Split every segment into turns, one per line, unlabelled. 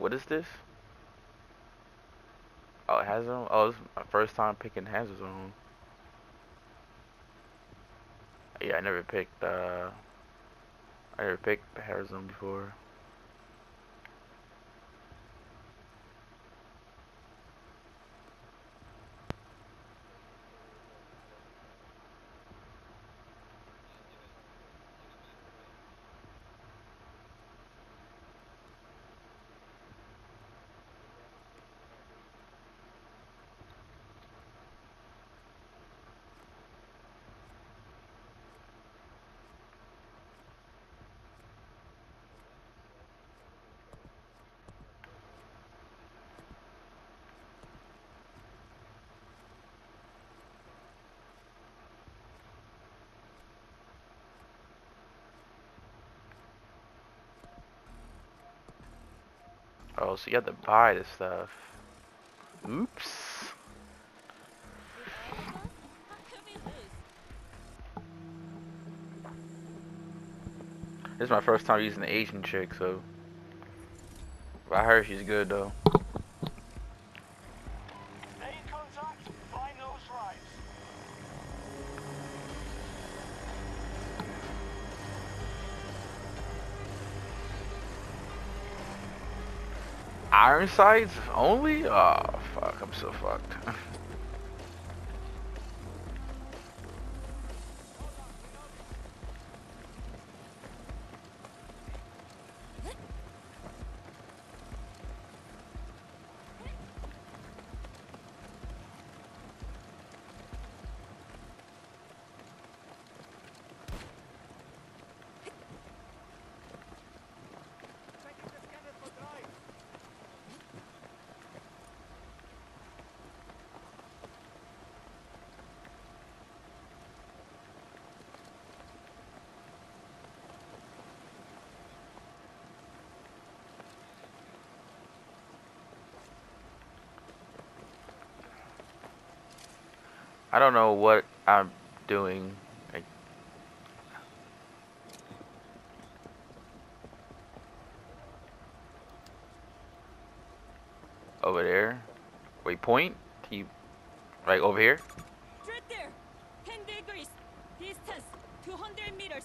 What is this? Oh, it has them. Oh, this is my first time picking Hazard Zone. Yeah, I never picked Hazard Zone before. Oh, so you have to buy this stuff. Oops. This is my first time using the Asian chick, so I heard she's good though.
Stay in contact, find those rights.
Iron sights only? Oh fuck, I'm so fucked. I don't know what I'm doing. Like, over there. Wait, point? Can you, right over here?
Right there. 10 degrees. Distance 200 meters.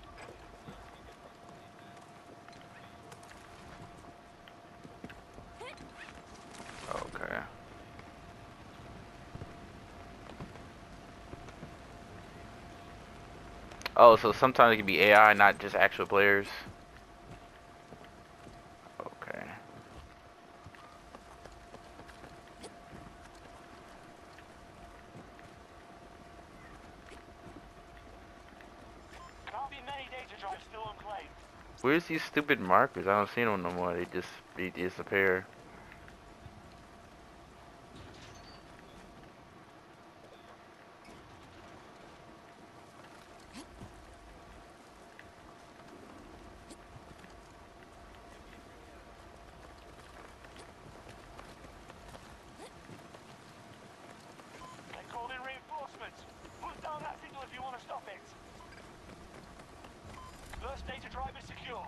Okay. Oh, so sometimes it can be AI, not just actual players. Okay.
Can't be many data drives still unclaimed.
Where's these stupid markers? I don't see them no more. They disappear.
They called in reinforcements. Put down that signal if you want to stop it. First data drive is secure.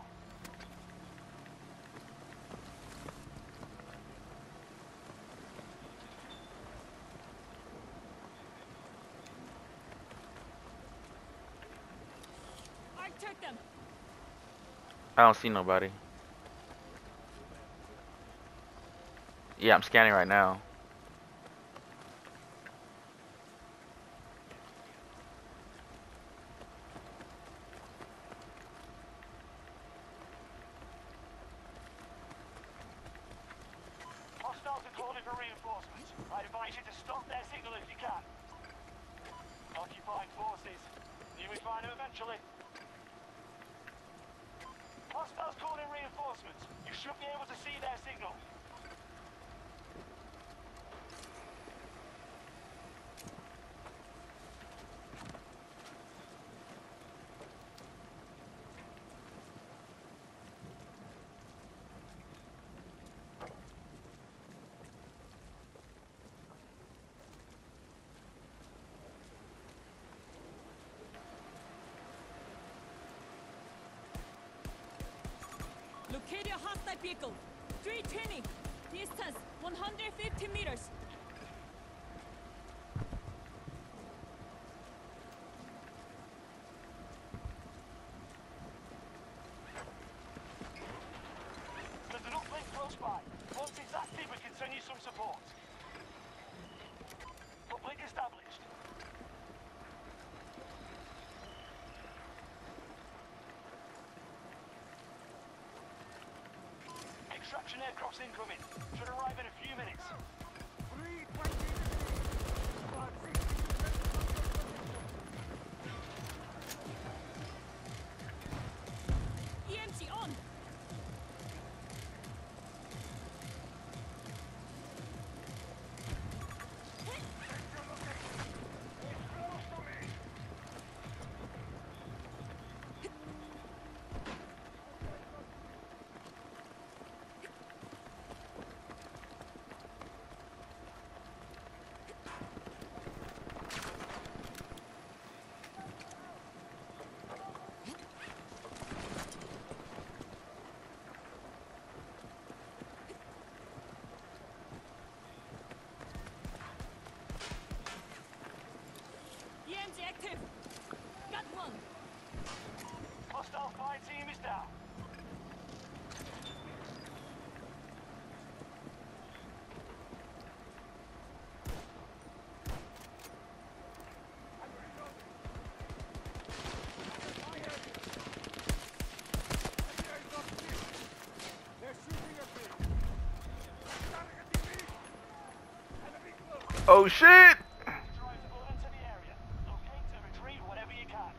I took them.
I don't see nobody. Yeah, I'm scanning right now.
Hostiles are calling for reinforcements. I advise you to stop their signal if you can. Occupying forces. You will find them eventually. Hostiles calling reinforcements. You should be able to see their signal.
Locate a hostile vehicle. 320. Distance 150 meters.
There's an uplink close by. Once it's active, we can send you some support. Uplink established. Extraction aircraft's incoming. Should arrive in a few minutes.
EMG on. EMG active. Got one.
Hostile fire team is down.
Oh shit!
Drive full into the area. Locate and retrieve whatever you can.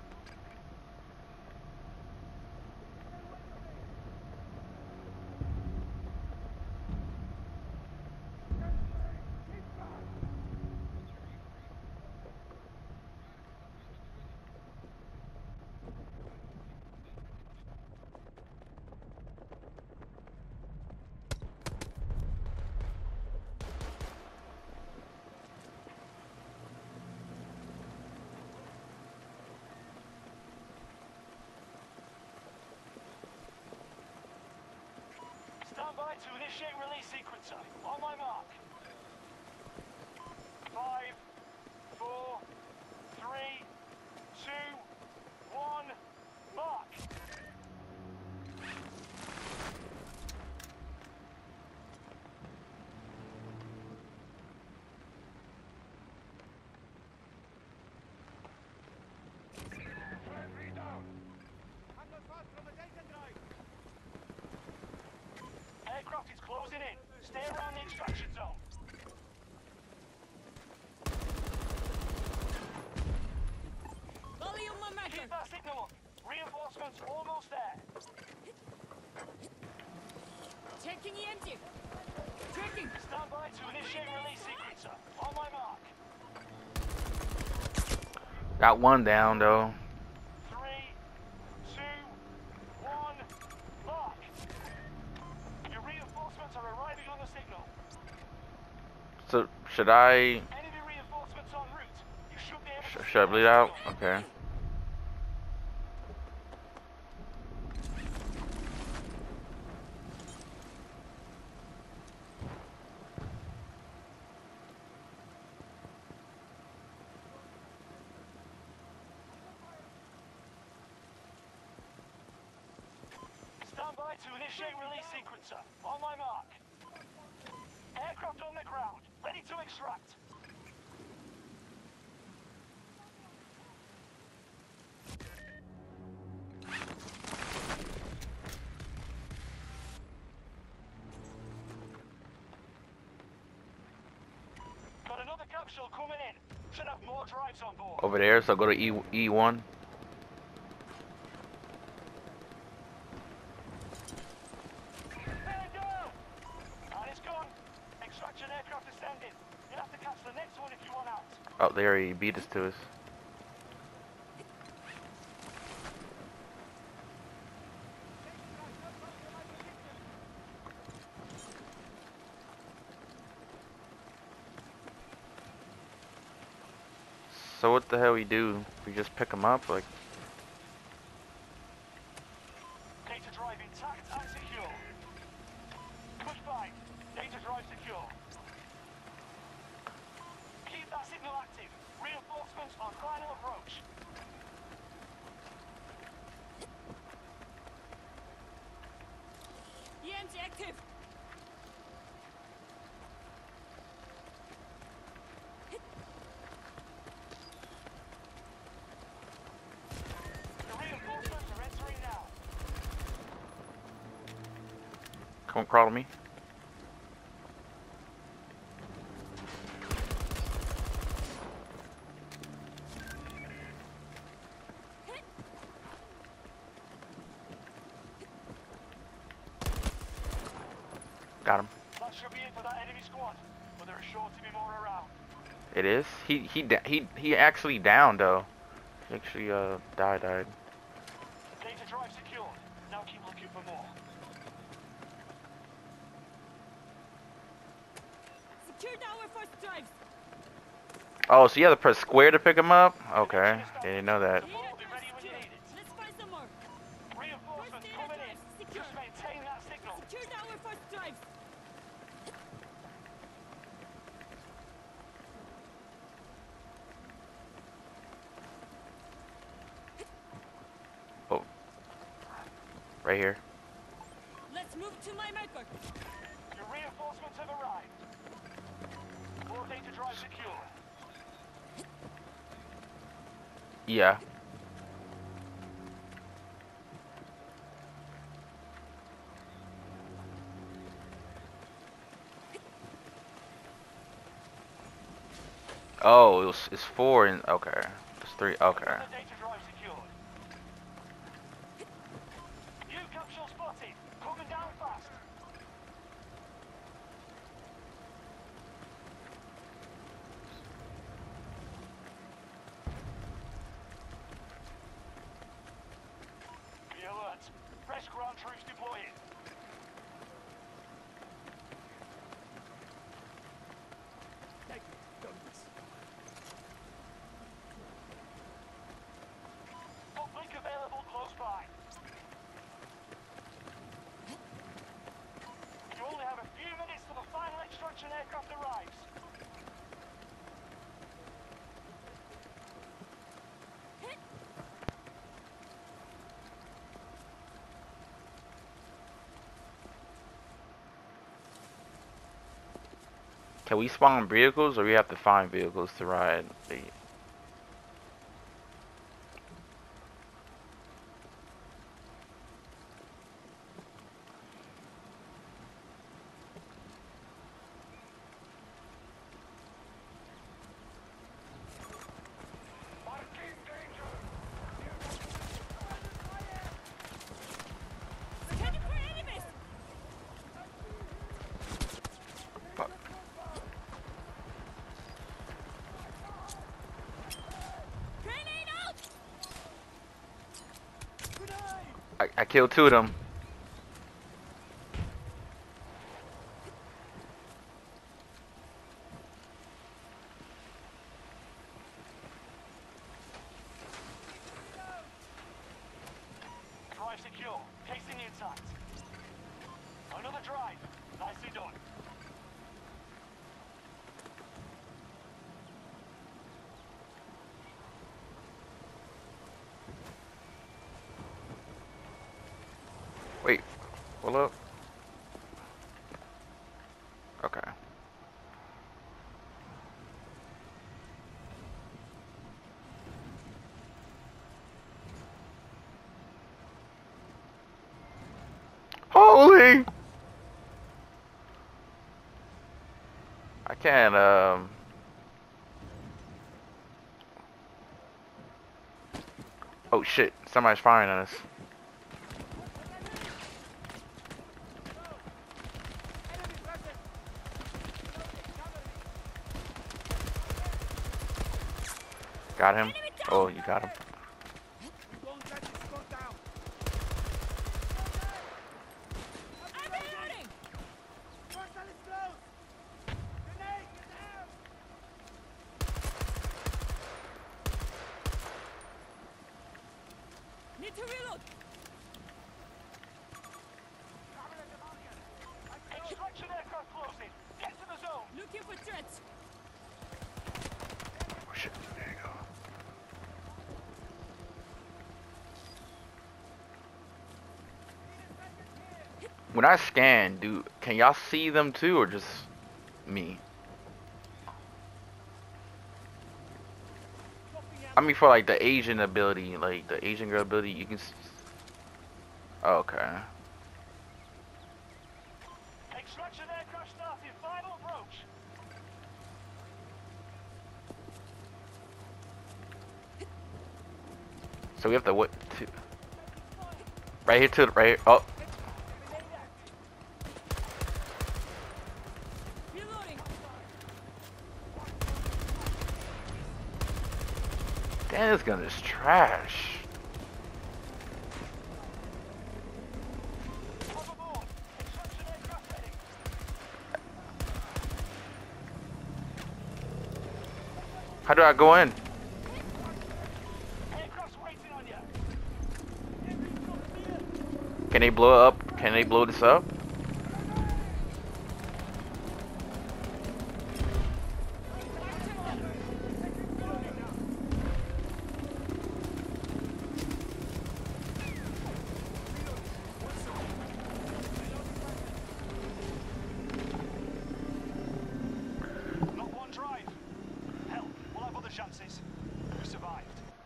Stand by to initiate release sequencer. On my mark. 5, 4, 3, 2, 1, mark. Aircraft is closing in. Stay around the extraction zone.
Volume on marker.
Keep that signal up. Reinforcements almost there.
Checking EMG. Tracking.
Stand by to initiate release sequencer. On my mark.
Got one down though.
3, 2, 1, mark. Your reinforcements are arriving on the signal.
So should I
Enemy reinforcements en route. You should be able to
should I bleed out?
signal.
Okay.
Stand by to initiate release sequencer. On my mark. Aircraft on the ground. Ready to extract. Got another capsule coming in. Should have more drives on board.
Over there, so go to E1.
There you go! And it's gone. Extraction aircraft is standing. You'll have to catch the next one if you want out.
Oh, they already beat us to us. So what the hell we do? We just pick them up, like?
Data drive intact and secure. Good find. Data drive secure. Keep that signal active. Reinforcements on final approach.
EMG active.
The reinforcements are entering now.
Come crawl to me. Got him.
That should be it for that enemy squad, but there are sure to be more around.
It is. He actually downed though. He actually died.
Data drive secured. Now keep looking for more.
Secured our first drives.
Oh, so you have to press square to pick him up? Okay, didn't know that.
The ball will be ready when you need it.
Let's find some more.
Reinforcements coming in. Just maintain that signal.
Secured our first drives.
Oh, right here.
Let's move to my marker.
Your reinforcements have arrived. More data drive secure.
Yeah. Oh, it's 4 and okay. It's 3. Okay.
Another data drive secured. New capsule spotted. Coming down fast. Be alert. Fresh ground troops deploying. Uplink available close by. You only have a few minutes till the final extraction aircraft arrives.
Can we spawn vehicles, or we have to find vehicles to ride?
Scanning for enemies.
Fuck.
Grenade out.
I killed 2 of them.
Drive secure. Casing intact. Another drive. Nicely done.
Wait, hold up. Okay. Holy! I can't, Oh shit, somebody's firing at us. Got him? Oh, you got him.
I'm reloading. Need to reload.
Extract closing. Get to the zone.
Looking for threats.
Oh shit, there you go. When I scan, can y'all see them too, or just me? I mean, for like the Asian ability, like the Asian girl ability, you can. Oh, okay.
Extraction aircraft starting. Final approach.
So we have to what? Right here to the right. Here. Oh,
Reloading.
damn, this gun is trash.
Overboard. Extraction aircraft heading.
How do I go in?
Aircraft's waiting on you.
Can they blow it up? Can they blow this up?
Not one drive. Hell, we'll have other chances. We survived.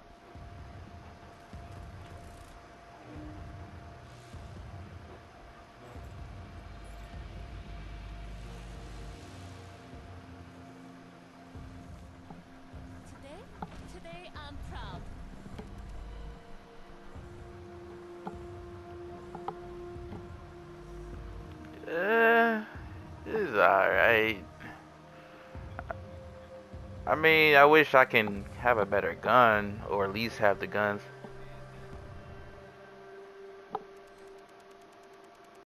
Today I'm proud.
This is alright. I mean, I wish I can have a better gun, or at least have the guns